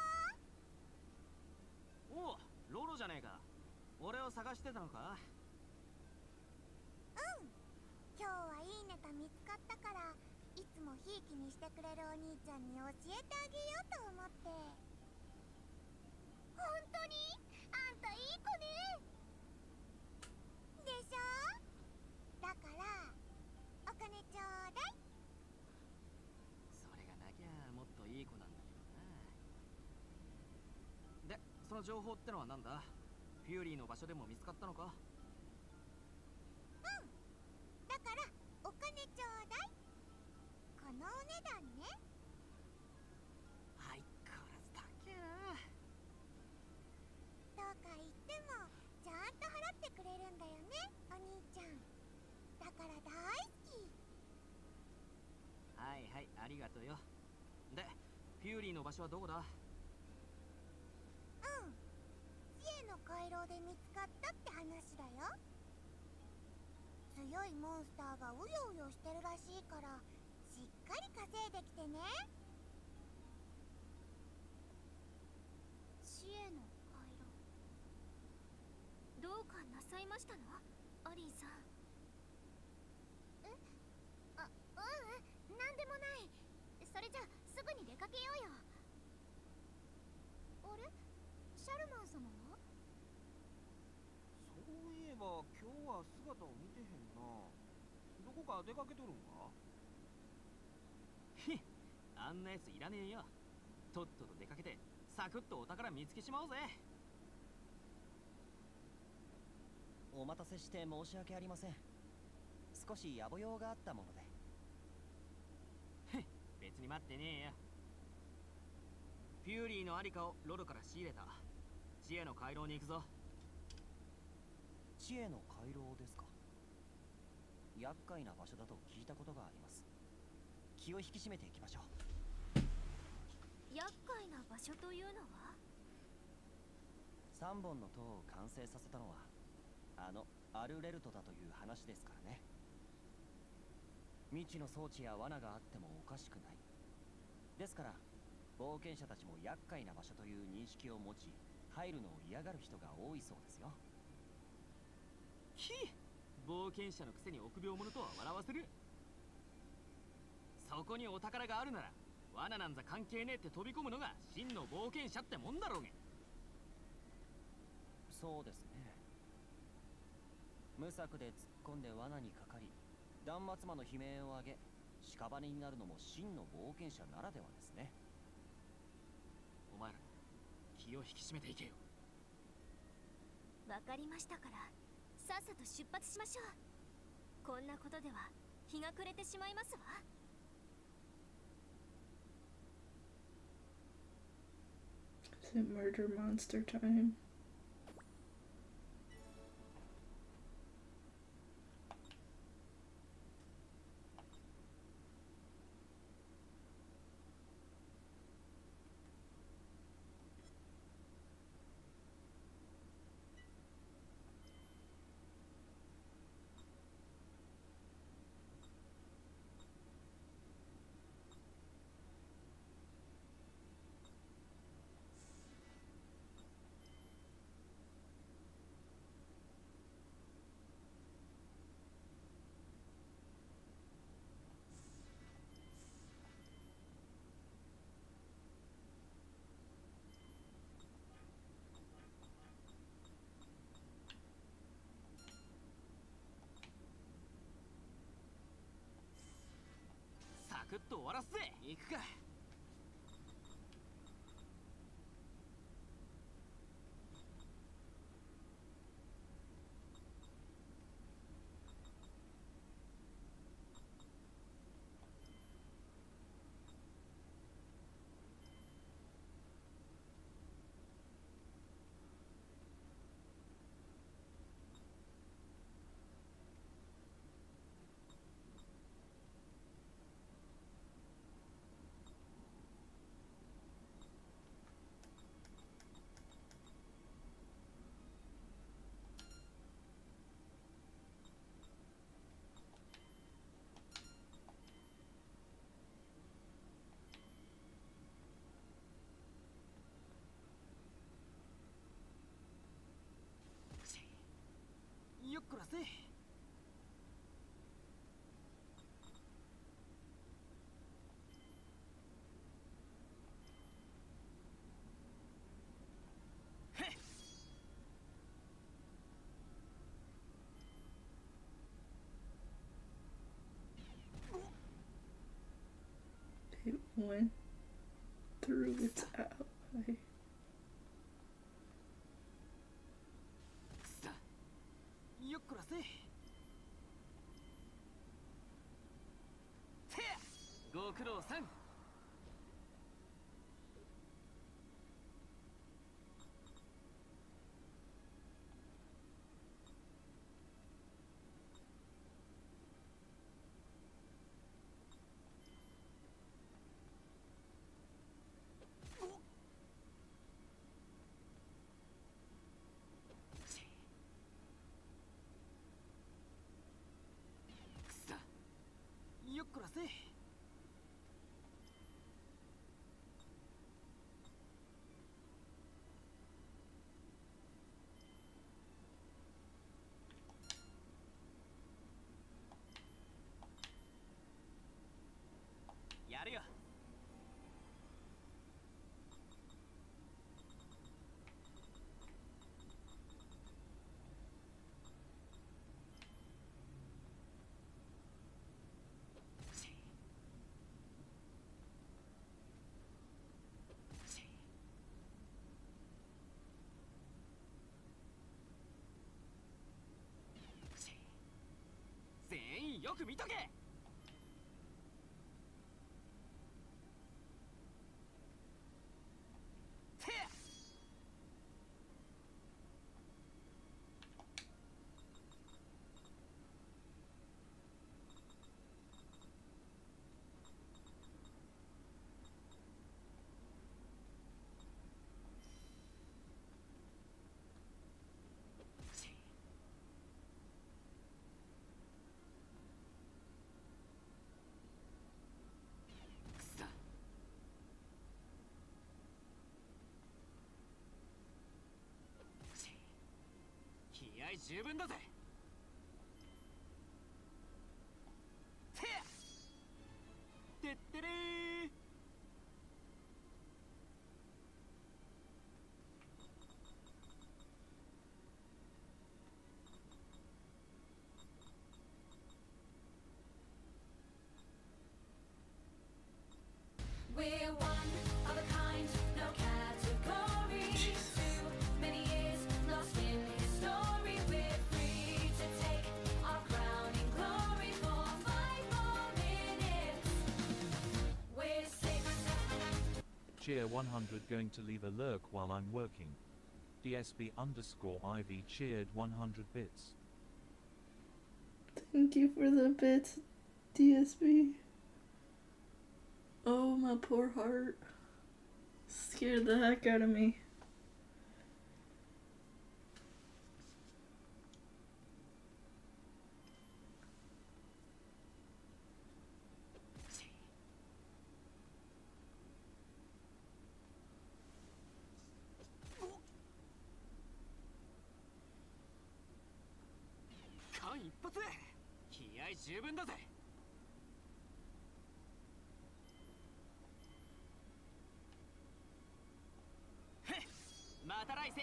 度。 おう、ロロじゃねえか。俺を探してたのか。 うん、今日はいいネタ見つかったから、いつもひいきにしてくれるお兄ちゃんに教えてあげようと思って。本当に？あんたいい子ね。でしょ？だからお金ちょうだい。 それがなきゃもっといい子なんだけどな。で、その情報ってのはなんだ？フューリーの場所でも見つかったのか？ うん、だからお金ちょうだい。このお値段ね。 相変わらず高えな。 とか言ってもちゃんと払ってくれるんだよね、お兄ちゃん。だから大好き。 はいはい、ありがとうよ。で、フューリーの場所はどこだ？ うん、知恵の回廊で見つかったって話だよ。強いモンスターがうようよしてるらしいから、しっかり稼いできてね。知恵の回廊、どうかなさいましたの？アリンさん。え？あ、ううん、なんでもない。それじゃすぐに出かけようよ。あれ？シャルマン様は？ そういえば今日は姿を見てへんな。どこか出かけとるんか？ ひっ、あんなやついらねえよ。とっとと出かけてサクッとお宝見つけちまおうぜ。 お待たせして申し訳ありません。少し野暮用があったもので。 へっ、別に待ってねえよ。フューリーのありかをロロから仕入れた。知恵の回廊に行くぞ。 知恵の回廊ですか。厄介な場所だと聞いたことがあります。気を引き締めていきましょう。 厄介な場所というのは 3本の塔を完成させたのはあのアルレルトだという話ですからね。未知の装置や罠があってもおかしくない。ですから冒険者たちも厄介な場所という認識を持ち、入るのを嫌がる人が多いそうですよ。 ひっ、冒険者のくせに臆病者とは笑わせる。そこにお宝があるなら罠なんざ関係ねえって飛び込むのが真の冒険者ってもんだろうげ。 そうですね。無策で突っ込んで罠にかかり、断末魔の悲鳴を上げ屍になるのも真の冒険者ならではですね。 お前ら気を引き締めていけよ。 わかりましたから、さっさと出発しましょう。こんなことでは日が暮れてしまいますわ。 Is it murder monster time? サクッと終わらすぜ。行くか。 went through its ally. さあよっこらせ。てやご苦労さん。よっこらせ。やるよ。全員よく見とけ。てや気合十分だぜ。てやてってれー。 We're one of a kind, no category. Too many years lost in history. We're free to take our crowning glory for 5 more minutes. We're 6. Cheer 100 going to leave a lurk while I'm working. DSB_IV cheered 100 bits. Thank you for the bits, DSB. Oh, my poor heart. Scared the heck out of me. 間一髪。気合十分だぜ。また来世。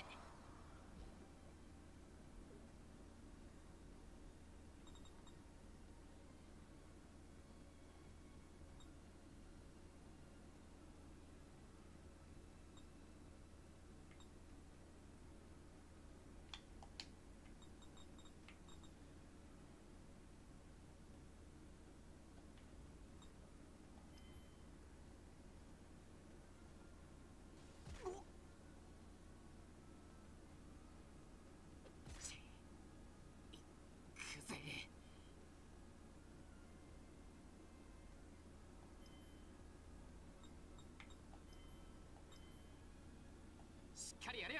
しっかりやれよ。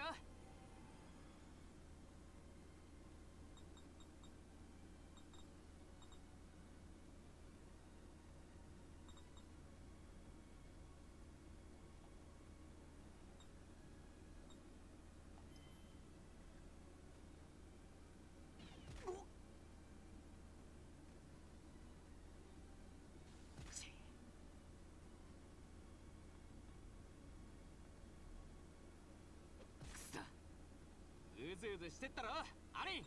うずうずしてったろアリン。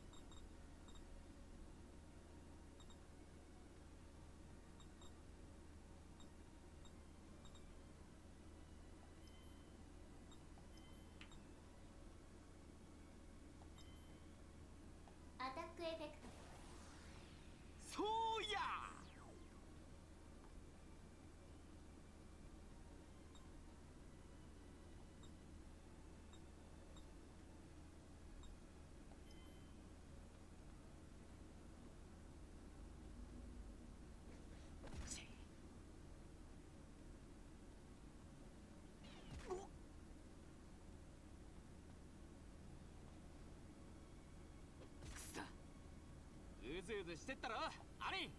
ずうずしてったろアリン。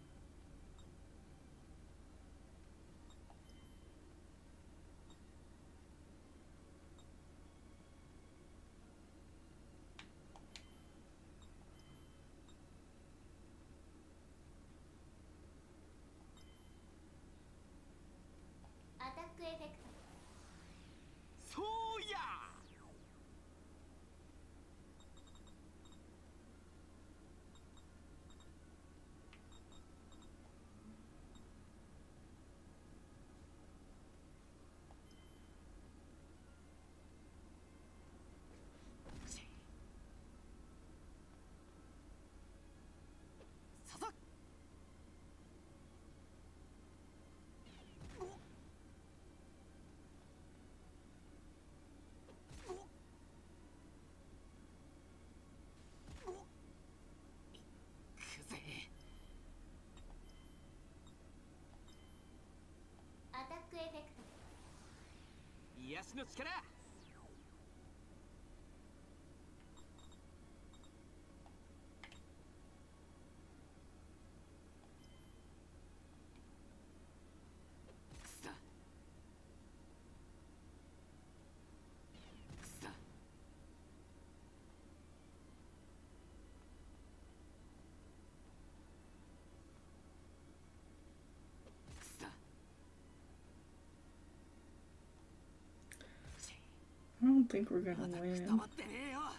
アタックエフェクト。 そうや。ささっ。くぜ。 アタックエフェクト。 癒しの力。くさ。くさ。くさ。 I don't think we're gonna まだくた win. ばってねえよ。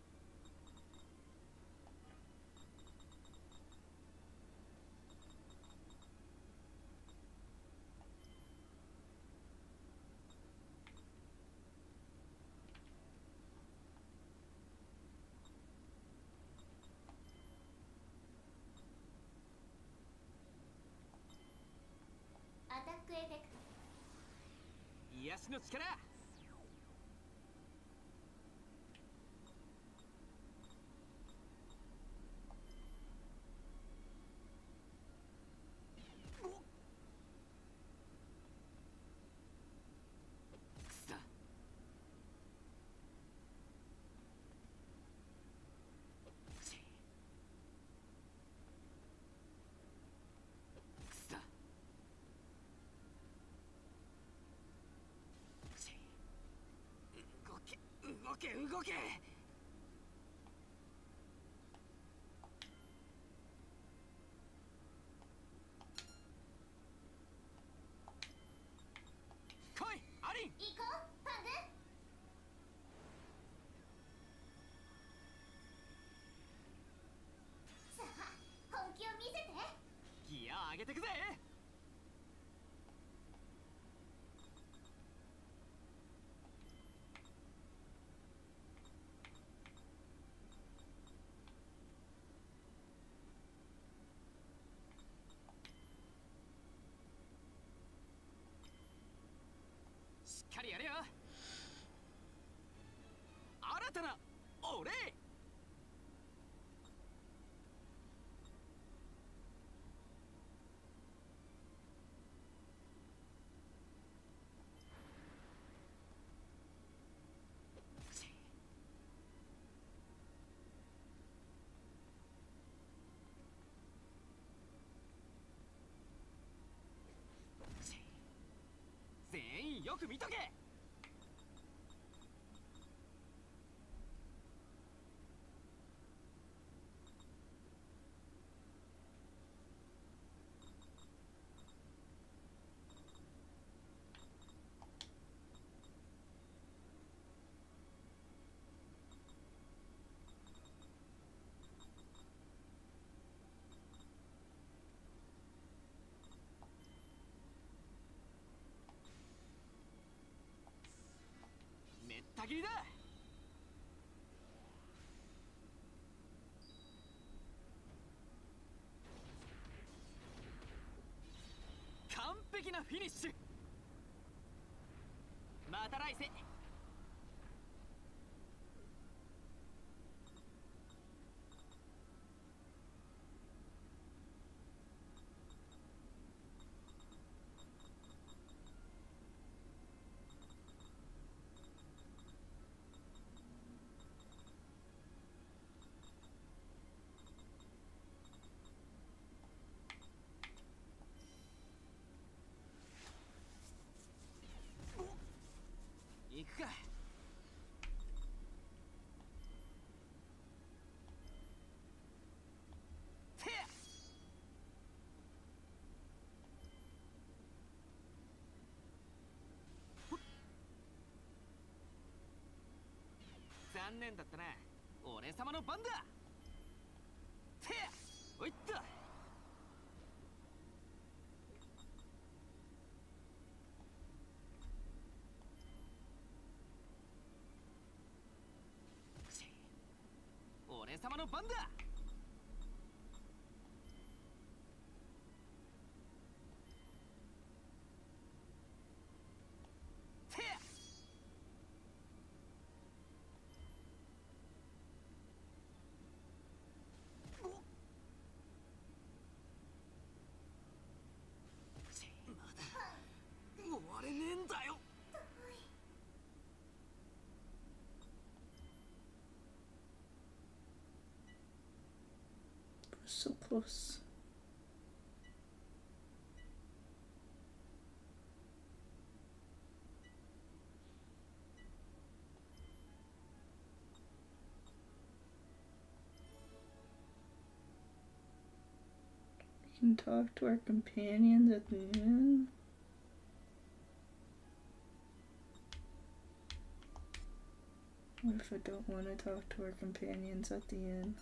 アタックエフェクト。 癒しの力。くさ。くさ。動け動け動け。来いアリン。 行こうパング。さあ本気を見せて。 ギア上げてくぜ。しっかりやれよ。新たな俺。全員よく見とけ。めった切りだ。完璧なフィニッシュ。また来世。 行くか。てや残念だったな。俺様の番だ。てやおいっと。俺様の番だ。てやまだ終われねえんだよ。 So close. We can talk to our companions at the end. What if I don't want to talk to our companions at the end?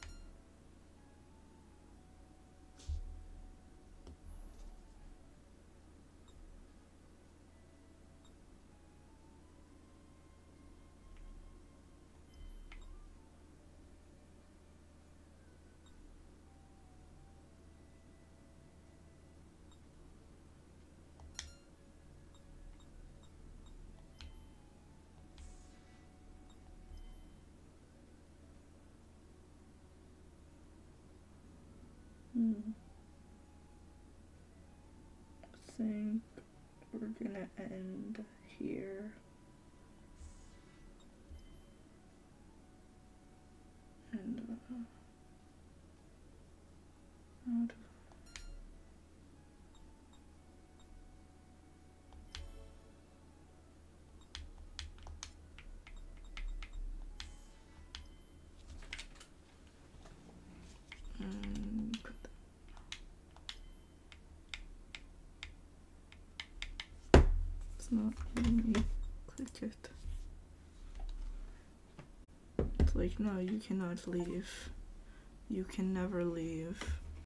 I think we're gonna end here. And out. It's not letting me click it. It's like, no, you cannot leave. You can never leave.